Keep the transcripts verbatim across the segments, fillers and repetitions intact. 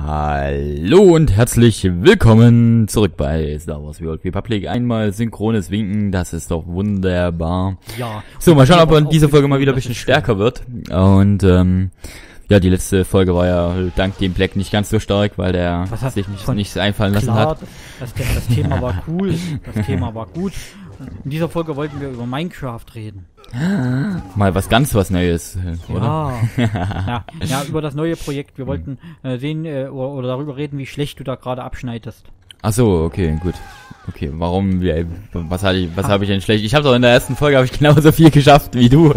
Hallo und herzlich willkommen zurück bei Star Wars The Old Republic. Einmal synchrones Winken, das ist doch wunderbar. Ja. So, mal schauen, ob in dieser Folge mal wieder ein bisschen stärker wird. Und ähm, ja, die letzte Folge war ja dank dem Black nicht ganz so stark, weil der sich nicht, nichts einfallen lassen klar, hat. Das, das, das Thema war cool, das Thema war gut. In dieser Folge wollten wir über Minecraft reden. Mal was ganz was Neues, oder? Ja, ja, ja, über das neue Projekt. Wir wollten äh, sehen äh, oder, oder darüber reden, wie schlecht du da gerade abschneidest. Ach so, okay, gut. Okay, warum, wie, was hatte ich, was habe ich denn schlecht? Ich habe doch in der ersten Folge habe ich genauso viel geschafft wie du.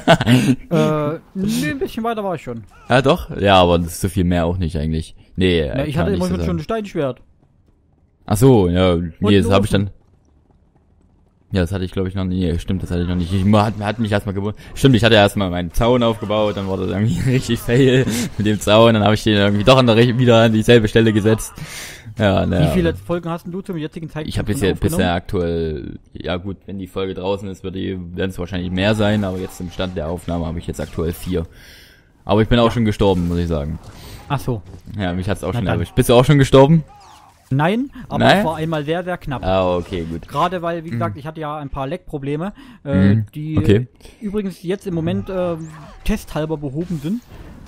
äh, nee, ein bisschen weiter war ich schon. Ja, doch? Ja, aber das ist so viel mehr auch nicht eigentlich. Nee, Na, ich hatte immer so schon ein Steinschwert. Ach so, ja, nee, das habe ich dann. Ofen. Ja, das hatte ich glaube ich noch nie. Nee, stimmt, das hatte ich noch nicht. Ich hat, hat mich erstmal gewundert. Stimmt, ich hatte erstmal meinen Zaun aufgebaut, dann wurde das irgendwie richtig fail mit dem Zaun, dann habe ich den irgendwie doch an der wieder an dieselbe Stelle gesetzt. Ja, naja. Wie viele Folgen hast du zum jetzigen Zeitpunkt? Ich habe bisher, bisher aktuell, ja gut, wenn die Folge draußen ist, wird die, werden es wahrscheinlich mehr sein, aber jetzt im Stand der Aufnahme habe ich jetzt aktuell vier. Aber ich bin auch ja. schon gestorben, muss ich sagen. Ach so. Ja, mich hat's auch Na schon dann. erwischt. Bist du auch schon gestorben? Nein, aber Nein? es war einmal sehr, sehr knapp. Ah, okay, gut. Gerade weil, wie gesagt, mm. ich hatte ja ein paar Leckprobleme, äh, mm. die okay. übrigens jetzt im Moment äh, testhalber behoben sind.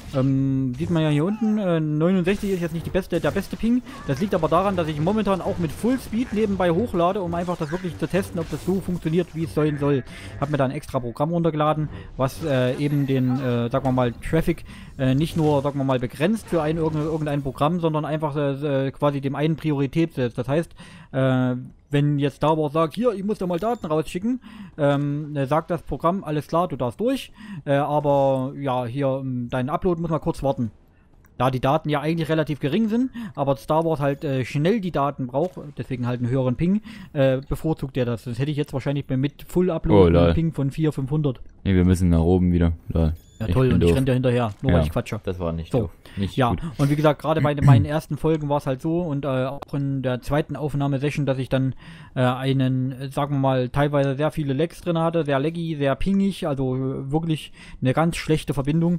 Ähm, sieht man ja hier unten, äh, neunundsechzig ist jetzt nicht die beste, der beste Ping. Das liegt aber daran, dass ich momentan auch mit Fullspeed nebenbei hochlade, um einfach das wirklich zu testen, ob das so funktioniert, wie es sein soll. Ich habe mir da ein extra Programm runtergeladen, was äh, eben den, äh, sagen wir mal, Traffic äh, nicht nur, sagen wir mal, begrenzt für ein irgendein Programm, sondern einfach äh, quasi dem einen Priorität setzt. Das heißt, äh, wenn jetzt Star Wars sagt, hier, ich muss da mal Daten rausschicken, ähm, sagt das Programm, alles klar, du darfst durch, äh, aber ja, hier, dein Upload muss mal kurz warten. Da die Daten ja eigentlich relativ gering sind, aber Star Wars halt äh, schnell die Daten braucht, deswegen halt einen höheren Ping, äh, bevorzugt er das. Das hätte ich jetzt wahrscheinlich mit Full Upload oh, einen Ping von vierhundert, fünfhundert. Nee, wir müssen nach oben wieder. Lol. Ja toll, und doof. Ich renne dir hinterher, nur ja, weil ich quatsche. Das war nicht so. doof. Nicht ja, gut. Und wie gesagt, gerade bei meinen ersten Folgen war es halt so und äh, auch in der zweiten Aufnahmesession, dass ich dann äh, einen, sagen wir mal, teilweise sehr viele Lags drin hatte, sehr laggy, sehr pingig, also äh, wirklich eine ganz schlechte Verbindung.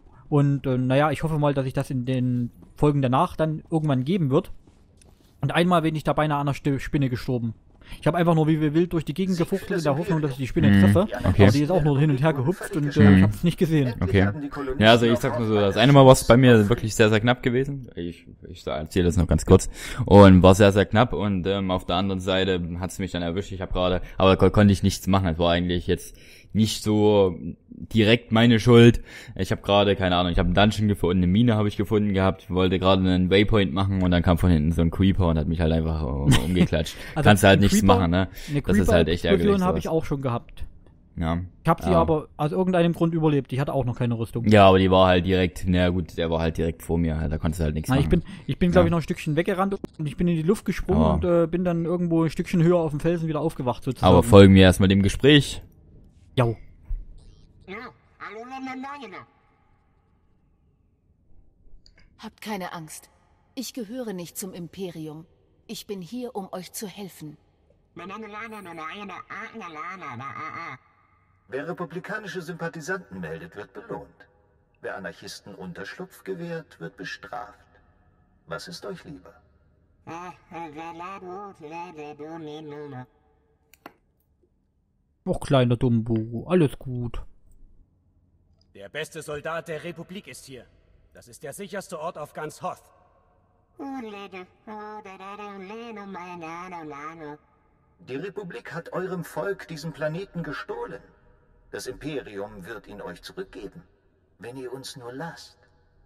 Und äh, naja, ich hoffe mal, dass sich das in den Folgen danach dann irgendwann geben wird. Und einmal bin ich da beinahe an einer Spinne gestorben. Ich habe einfach nur wie wild durch die Gegend gefuchtelt in der Hoffnung, dass ich die Spinne treffe. Okay. Aber die ist auch nur hin und her gehüpft und äh, ich habe es nicht gesehen. Okay. Ja, also ich sag mal so, das eine Mal war es bei mir wirklich sehr, sehr knapp gewesen. Ich, ich erzähle das noch ganz kurz. Und war sehr, sehr knapp und ähm, auf der anderen Seite hat es mich dann erwischt. Ich habe gerade, aber ko konnte ich nichts machen. Es war eigentlich jetzt nicht so direkt meine Schuld. Ich habe gerade, keine Ahnung, ich habe einen Dungeon gefunden, eine Mine habe ich gefunden gehabt, wollte gerade einen Waypoint machen und dann kam von hinten so ein Creeper und hat mich halt einfach umgeklatscht. Also kannst halt nichts Creeper, machen, ne? Eine das ist halt echt ärgerlich. habe ich auch schon gehabt. Ja. Ich habe sie ja. aber aus irgendeinem Grund überlebt. Die hatte auch noch keine Rüstung. Ja, aber die war halt direkt, na gut, der war halt direkt vor mir, da konntest du halt nichts Na, machen. Ich bin, ich bin glaube ja. ich, noch ein Stückchen weggerannt und ich bin in die Luft gesprungen aber und äh, bin dann irgendwo ein Stückchen höher auf dem Felsen wieder aufgewacht sozusagen. Aber folgen wir erstmal dem Gespräch. Ja. Habt keine Angst. Ich gehöre nicht zum Imperium. Ich bin hier, um euch zu helfen. Wer republikanische Sympathisanten meldet, wird belohnt. Wer Anarchisten Unterschlupf gewährt, wird bestraft. Was ist euch lieber? Och, kleiner Dumbo, alles gut. Der beste Soldat der Republik ist hier. Das ist der sicherste Ort auf ganz Hoth. Die Republik hat eurem Volk diesen Planeten gestohlen. Das Imperium wird ihn euch zurückgeben, wenn ihr uns nur lasst.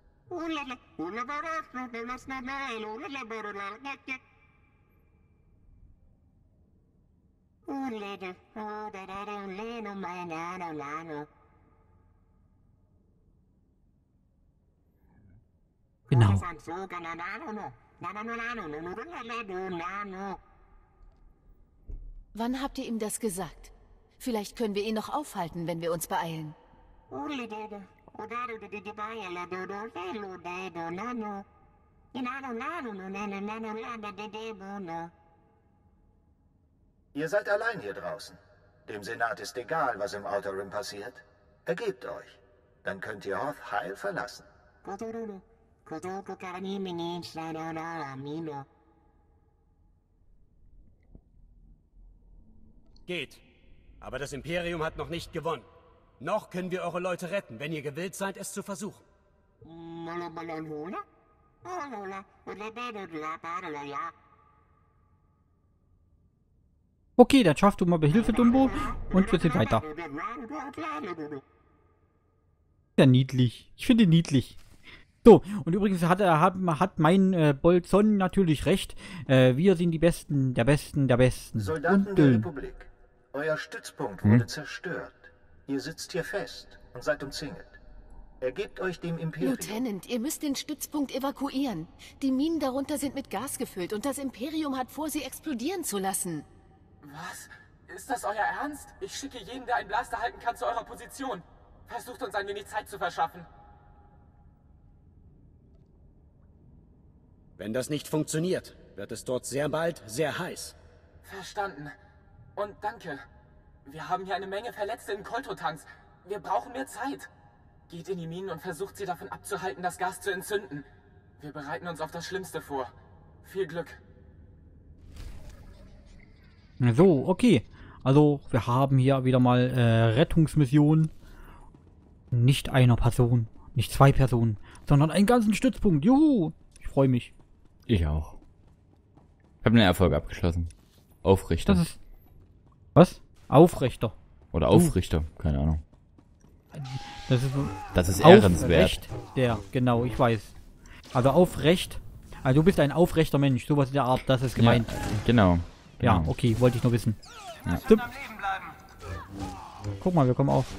Genau. Wann habt ihr ihm das gesagt? Vielleicht können wir ihn noch aufhalten, wenn wir uns beeilen. Ihr seid allein hier draußen. Dem Senat ist egal, was im Outer Rim passiert. Ergebt euch. Dann könnt ihr Hoth heil verlassen. Geht. Aber das Imperium hat noch nicht gewonnen. Noch können wir eure Leute retten, wenn ihr gewillt seid, es zu versuchen. Okay, dann schaffst du mal Behilfe, Dumbo. Und wir sind weiter. Ja, niedlich. Ich finde ihn niedlich. So, und übrigens hat, er, hat, hat mein äh, Bolzon natürlich recht. Äh, wir sind die Besten, der Besten, der Besten. Soldaten und, der äh, Republik. Euer Stützpunkt Hm? wurde zerstört. Ihr sitzt hier fest und seid umzingelt. Ergebt euch dem Imperium. Lieutenant, ihr müsst den Stützpunkt evakuieren. Die Minen darunter sind mit Gas gefüllt und das Imperium hat vor, sie explodieren zu lassen. Was? Ist das euer Ernst? Ich schicke jeden, der einen Blaster halten kann, zu eurer Position. Versucht uns ein wenig Zeit zu verschaffen. Wenn das nicht funktioniert, wird es dort sehr bald sehr heiß. Verstanden. Und danke. Wir haben hier eine Menge Verletzte in Koltotanks. Wir brauchen mehr Zeit. Geht in die Minen und versucht sie davon abzuhalten, das Gas zu entzünden. Wir bereiten uns auf das Schlimmste vor. Viel Glück. So, okay. Also, wir haben hier wieder mal äh, Rettungsmission. Nicht einer Person, nicht zwei Personen, sondern einen ganzen Stützpunkt. Juhu! Ich freue mich. Ich auch. Ich habe einen Erfolg abgeschlossen. Aufrichter. Das ist... Was? Aufrechter. Oder Aufrichter, keine Ahnung. Das ist, Das ist ehrenswert. Aufrecht. Der, genau, ich weiß. Also aufrecht. Also du bist ein aufrechter Mensch. Sowas in der Art, das ist gemeint. Ja, genau. Ja, genau. okay, wollte ich nur wissen. Ja. Tipp. Guck mal, wir kommen auf.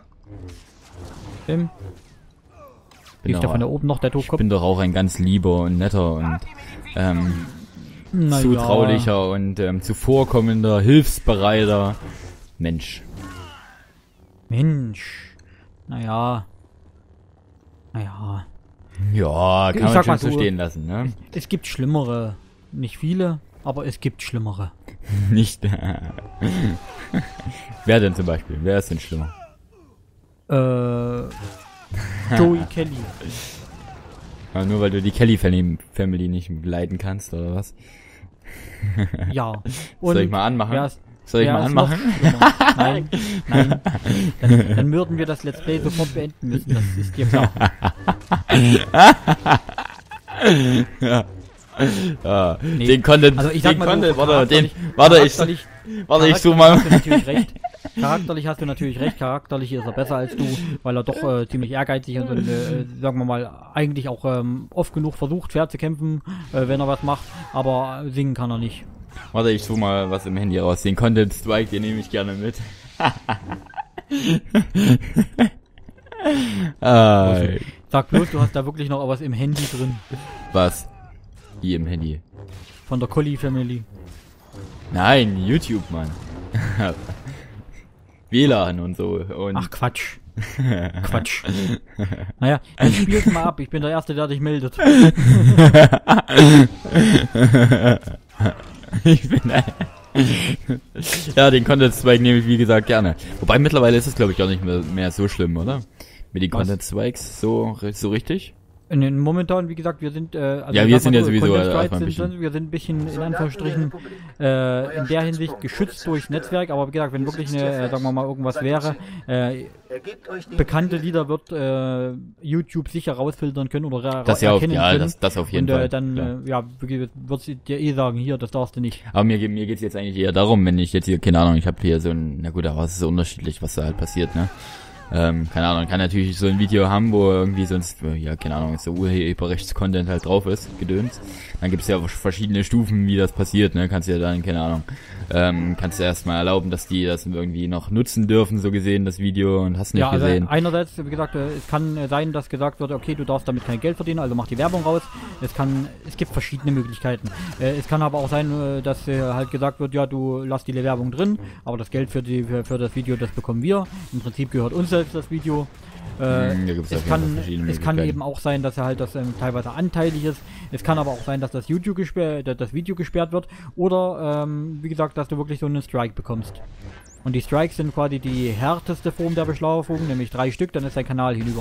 Tim. Bin Liegt da doch, von da oben noch der ich Doofkopf? bin doch auch ein ganz lieber und netter und ähm, Na zutraulicher ja. und ähm, zuvorkommender, hilfsbereiter Mensch. Mensch. Naja. Naja. Ja, Ich kann man sag schon mal so so. stehen lassen, ne? Es gibt schlimmere. Nicht viele, aber es gibt schlimmere. Nicht. Wer denn zum Beispiel? Wer ist denn schlimmer? Äh. Joey Kelly. Ja, nur weil du die Kelly Family Family nicht leiden kannst, oder was? Ja. Soll ich mal anmachen? wer ist- Soll ich wer mal ist noch anmachen? schlimmer? Nein, nein. Dann, dann würden wir das Let's Play sofort beenden müssen, das ist dir klar. Ja. Ja, Nee. den Content, Also ich sag den mal Content, so, warte, den, charakterlich- warte, ich, charakterlich- warte, ich such charakterlich mal. hast du natürlich recht. Charakterlich hast du natürlich recht, charakterlich ist er besser als du, weil er doch äh, ziemlich ehrgeizig ist und, äh, sagen wir mal, eigentlich auch ähm, oft genug versucht, fair zu kämpfen, äh, wenn er was macht, aber singen kann er nicht. Warte, ich such mal was im Handy raus. Den Content Strike, den nehme ich gerne mit. ah, Sag bloß, du hast da wirklich noch was im Handy drin, was? Wie im Handy? von der Collie Family. Nein, YouTube, Mann. W L A N und so. Und Ach Quatsch. Quatsch. Naja, dann spiel's mal ab, ich bin der Erste, der dich meldet. ich bin ja, den Content Strike nehme ich wie gesagt gerne. Wobei mittlerweile ist es glaube ich auch nicht mehr, mehr so schlimm, oder? Mit den Was? Content Strikes so so richtig? In den momentan, wie gesagt, wir sind, äh, also Ja, ich wir sag sind mal ja sowieso Content erstmal Strikes ein sind, bisschen- sind, wir sind ein bisschen, in Soldaten der Anführungsstrichen, Republik. äh, Euer in der Hinsicht Stützpunkt geschützt wurde durchs zerstört. Netzwerk, aber wie gesagt, wenn Ihr wirklich sitzt eine, hier äh, fest. sagen wir mal, irgendwas Seid wäre, umzingelt. äh, Ergebt euch dem bekannte Imperium. Lieder wird äh, YouTube sicher rausfiltern können oder ra Das ja auf, erkennen ja, können. das, das auf jeden Und Fall. äh, dann, klar. äh, ja, wird sie dir eh sagen, hier, das darfst du nicht. Aber mir, mir geht's jetzt eigentlich eher darum, wenn ich jetzt hier, keine Ahnung, ich habe hier so ein, na gut, aber es ist so unterschiedlich, was da halt passiert, ne? Ähm, keine Ahnung, kann natürlich so ein Video haben, wo irgendwie sonst, ja, keine Ahnung, so Urheberrechts-Content halt drauf ist, gedöns. Dann gibt's ja verschiedene Stufen, wie das passiert, ne? Kannst ja dann, keine Ahnung, ähm, kannst du erstmal erlauben, dass die das irgendwie noch nutzen dürfen, so gesehen, das Video, und hast nicht Ja, also gesehen. einerseits, wie gesagt, äh, es kann äh, sein, dass gesagt wird, okay, du darfst damit kein Geld verdienen, also mach die Werbung raus. Es kann, es gibt verschiedene Möglichkeiten. Äh, es kann aber auch sein, äh, dass äh, halt gesagt wird, ja, du lass die Werbung drin, aber das Geld für die für, für das Video, das bekommen wir. Im Prinzip gehört uns selbst das Video. Äh, Hm, da gibt's auf es jeden Fall kann, verschiedene es kann Möglichkeiten. eben auch sein, dass er halt das ähm, teilweise anteilig ist. Es kann aber auch sein, dass das YouTube gesperrt, das Video gesperrt wird oder ähm, wie gesagt, dass du wirklich so einen Strike bekommst. Und die Strikes sind quasi die härteste Form der Bestrafung, nämlich drei Stück, dann ist dein Kanal hinüber.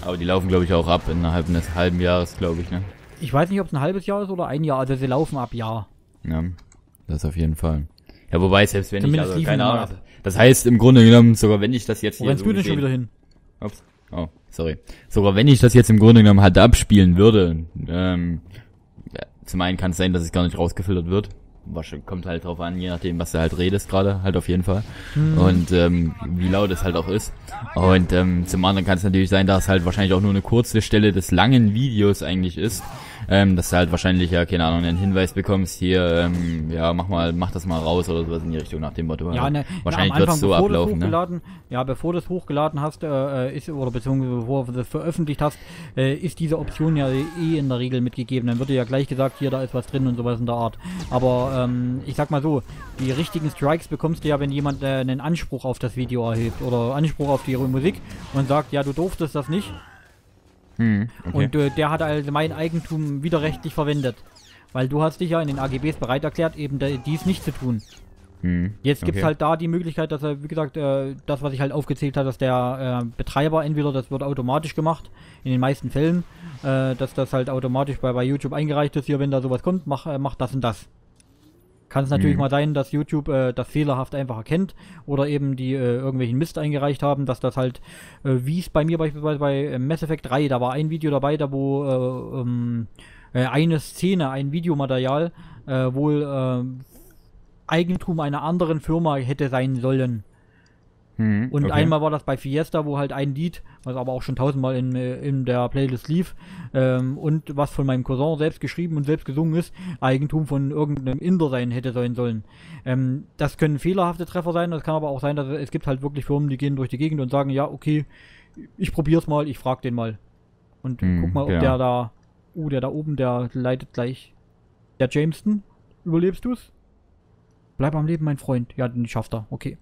Aber die laufen, glaube ich, auch ab innerhalb eines halben Jahres, glaube ich, ne? Ich weiß nicht, ob es ein halbes Jahr ist oder ein Jahr. Also sie laufen ab Jahr. Ja, das auf jeden Fall. Ja, wobei, selbst wenn Zumindest ich, also, liefen keine die mal Ahnung. Das heißt, im Grunde genommen, sogar wenn ich das jetzt Wo hier rennst so du denn schon gesehen- wieder hin? Ups. Oh, sorry. Sogar wenn ich das jetzt im Grunde genommen halt abspielen würde, ähm, ja, zum einen kann es sein, dass es gar nicht rausgefiltert wird. Wahrscheinlich kommt halt drauf an, je nachdem, was du halt redest gerade, halt auf jeden Fall. Hm. Und ähm, wie laut es halt auch ist. Und ähm, zum anderen kann es natürlich sein, dass es halt wahrscheinlich auch nur eine kurze Stelle des langen Videos eigentlich ist. Ähm, dass du halt wahrscheinlich, ja, keine Ahnung, einen Hinweis bekommst, hier, ähm, ja, mach mal, mach das mal raus oder sowas in die Richtung nach dem Motto. Ja, ne, wahrscheinlich na, am wird Anfang, es so bevor ablaufen, du ne? hochgeladen, ja, bevor du es hochgeladen hast, äh, ist, oder beziehungsweise bevor du das veröffentlicht hast, äh, ist diese Option ja eh in der Regel mitgegeben. Dann wird dir ja gleich gesagt, hier, da ist was drin und sowas in der Art. Aber ähm, ich sag mal so, die richtigen Strikes bekommst du ja, wenn jemand äh, einen Anspruch auf das Video erhebt oder Anspruch auf die Musik und sagt, ja, du durftest das nicht. Hm, okay. Und äh, der hat also mein Eigentum widerrechtlich verwendet. Weil du hast dich ja in den A G Bs bereit erklärt, eben da, dies nicht zu tun. Hm, Jetzt gibt es okay. halt da die Möglichkeit, dass er, wie gesagt, äh, das, was ich halt aufgezählt habe, dass der äh, Betreiber entweder, das wird automatisch gemacht, in den meisten Fällen, äh, dass das halt automatisch bei, bei YouTube eingereicht ist, hier, wenn da sowas kommt, mach, äh, mach das und das. Kann es natürlich Mhm. mal sein, dass YouTube äh, das fehlerhaft einfach erkennt oder eben die äh, irgendwelchen Mist eingereicht haben, dass das halt, äh, wie es bei mir beispielsweise bei äh, Mass Effect drei, da war ein Video dabei, da wo äh, ähm, äh, eine Szene, ein Videomaterial äh, wohl äh, Eigentum einer anderen Firma hätte sein sollen. Hm, Und okay. einmal war das bei Fiesta, wo halt ein Lied, was aber auch schon tausendmal in, äh, in der Playlist lief, ähm, und was von meinem Cousin selbst geschrieben und selbst gesungen ist, Eigentum von irgendeinem Inder sein hätte sein sollen. Ähm, das können fehlerhafte Treffer sein, das kann aber auch sein, dass es gibt halt wirklich Firmen, die gehen durch die Gegend und sagen, ja, okay, ich probier's mal, ich frag den mal. Und Hm, guck mal, ob ja. der da, uh, der da oben, der leitet gleich. Der Jameson, überlebst du's? Bleib am Leben, mein Freund. Ja, den schafft er, okay.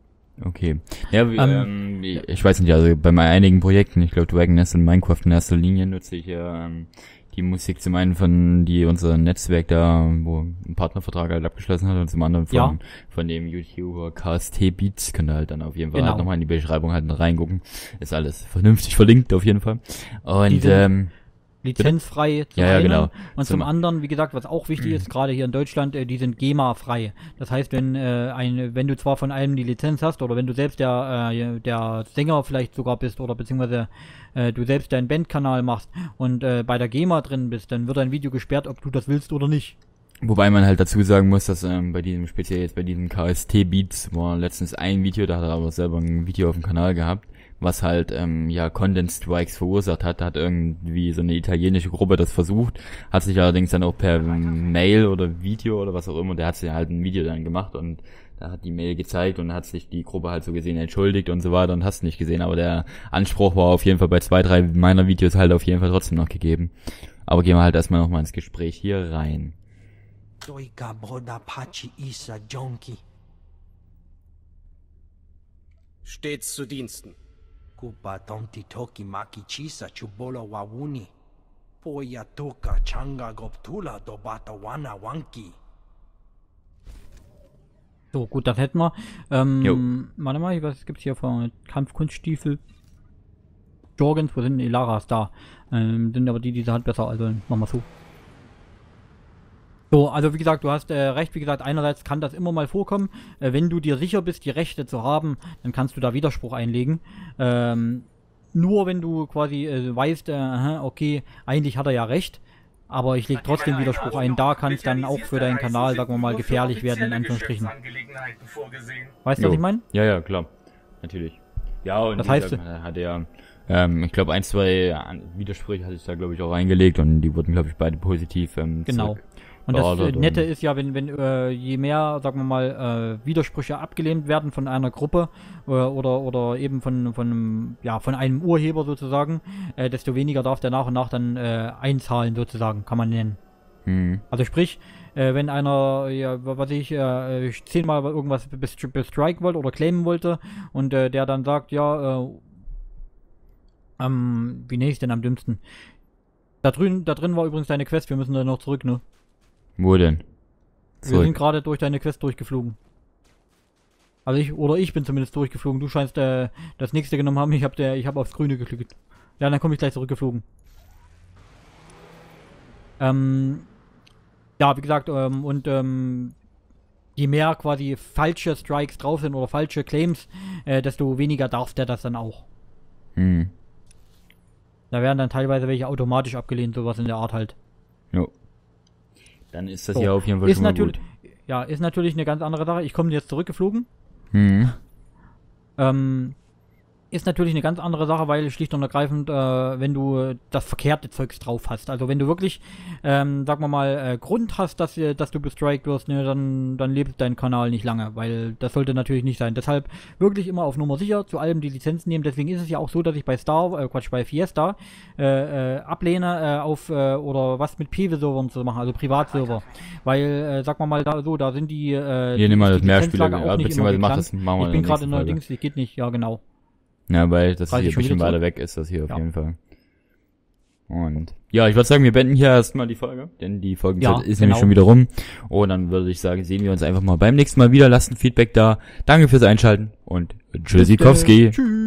Okay. Ja, wie, Ähm, ähm, ich, ich weiß nicht, also bei meinen einigen Projekten, ich glaube Dragon Nest und Minecraft in erster Linie nutze ich ja ähm, die Musik zum einen von, die unser Netzwerk da, wo ein Partnervertrag halt abgeschlossen hat und zum anderen von, Ja. von dem YouTuber K S T Beats, könnt ihr halt dann auf jeden Fall Genau. halt nochmal in die Beschreibung halt reingucken. Ist alles vernünftig verlinkt auf jeden Fall. Die Und sind- ähm, lizenzfrei zum Ja, ja, einen genau. und Zum- zum anderen, wie gesagt, was auch wichtig Mhm. ist, gerade hier in Deutschland, äh, die sind GEMA-frei. Das heißt, wenn äh, ein, wenn du zwar von einem die Lizenz hast oder wenn du selbst der, äh, der Sänger vielleicht sogar bist oder beziehungsweise äh, du selbst deinen Bandkanal machst und äh, bei der GEMA drin bist, dann wird dein Video gesperrt, ob du das willst oder nicht. wobei man halt dazu sagen muss, dass ähm, bei diesem, speziell jetzt bei diesem K S T Beats, war letztens ein Video, da hat er aber selber ein Video auf dem Kanal gehabt, was halt, ähm, ja, Content Strikes verursacht hat. Da hat irgendwie so eine italienische Gruppe das versucht, hat sich allerdings dann auch per Mail oder Video oder was auch immer, der hat sich halt ein Video dann gemacht und da hat die Mail gezeigt und hat sich die Gruppe halt so gesehen entschuldigt und so weiter und hast nicht gesehen, aber der Anspruch war auf jeden Fall bei zwei, drei meiner Videos halt auf jeden Fall trotzdem noch gegeben. Aber gehen wir halt erstmal nochmal ins Gespräch hier rein. Soy Gaboda Pachi Isa Jonki. Stets zu Diensten. Kupa Tonti Toki Maki Chisa Chubola Wawuni. Poya Tuka Changa Goptula Dobata Wana Wanki. So, gut, das hätten wir. Ähm, Jo. warte mal, was gibt's hier von Kampfkunststiefel? Jorgens, wo sind die Laras? Da. Ähm, sind aber die, diese halt besser, also machen wir so. So, also wie gesagt, du hast äh, recht, wie gesagt, einerseits kann das immer mal vorkommen. Äh, wenn du dir sicher bist, die Rechte zu haben, dann kannst du da Widerspruch einlegen. Ähm, nur wenn du quasi äh, weißt, äh, aha, okay, eigentlich hat er ja recht, aber ich lege trotzdem Widerspruch ein. Da kann es dann auch für deinen Kanal, sagen wir mal, gefährlich werden, in Anführungsstrichen. Weißt du, was Jo. ich meine? Ja, ja, klar. Natürlich. Ja, und Das wie heißt- gesagt, er hat er, ähm, ich glaube, ein, zwei An- Widersprüche hatte ich da, glaube ich, auch eingelegt und die wurden, glaube ich, beide positiv ähm, Genau. zurück- Und das äh, beordert Nette und- ist ja, wenn, wenn äh, je mehr, sagen wir mal, äh, Widersprüche abgelehnt werden von einer Gruppe äh, oder oder eben von von einem, ja, von einem Urheber sozusagen, äh, desto weniger darf der nach und nach dann äh, einzahlen sozusagen, kann man nennen. Mhm. Also sprich, äh, wenn einer, ja, was weiß ich, äh, zehnmal irgendwas best- bestriken wollte oder claimen wollte und äh, der dann sagt, ja, äh, ähm, wie nenne ich denn am dümmsten? Da drin, da drin war übrigens deine Quest, wir müssen da noch zurück, ne? Wo denn? Wir sind Zurück. gerade durch deine Quest durchgeflogen. Also ich, oder ich bin zumindest durchgeflogen. Du scheinst äh, das nächste genommen haben. Ich habe der, ich habe aufs Grüne geklickt. Ja, dann komme ich gleich zurückgeflogen. Ähm, ja, wie gesagt, ähm, und ähm, je mehr quasi falsche Strikes drauf sind oder falsche Claims, äh, desto weniger darf der das dann auch. Hm. Da werden dann teilweise welche automatisch abgelehnt, sowas in der Art halt. Jo. Dann ist das So. hier auf jeden Fall Ist schon mal natürlich, gut. ja, ist natürlich eine ganz andere Sache. Ich komme jetzt zurückgeflogen. Hm. Ähm, ist natürlich eine ganz andere Sache, weil schlicht und ergreifend, äh, wenn du das verkehrte Zeugs drauf hast. Also wenn du wirklich, ähm, sagen wir mal, äh, Grund hast, dass, äh, dass du gestrikt wirst, ne, dann, dann lebt dein Kanal nicht lange, weil das sollte natürlich nicht sein. Deshalb wirklich immer auf Nummer sicher, zu allem die Lizenzen nehmen. Deswegen ist es ja auch so, dass ich bei Star, äh, Quatsch, bei Fiesta äh, äh, ablehne, äh, auf, äh, oder was mit P W-Servern zu machen, also Privatserver. Weil, äh, sag mal mal, da, so, da sind die, äh, Hier, die, nimm mal ist das die Mehrspieler, Lizenzlage ja, auch nicht beziehungsweise immer mach das, geklärt. machen wir Ich in bin der gerade nächsten in der Folge. Dings, das geht nicht, ja genau. Ja, weil das Weiß hier ich ein schon bisschen wieder weiter zurück? weg ist, das hier auf Ja. jeden Fall. Und ja, ich würde sagen, wir beenden hier erstmal die Folge, denn die Folgenzeit Ja, ist genau. nämlich schon wieder rum. Und dann würde ich sagen, sehen wir uns einfach mal beim nächsten Mal wieder. Lasst ein Feedback da. Danke fürs Einschalten und Tschüssikowski. Tschüss.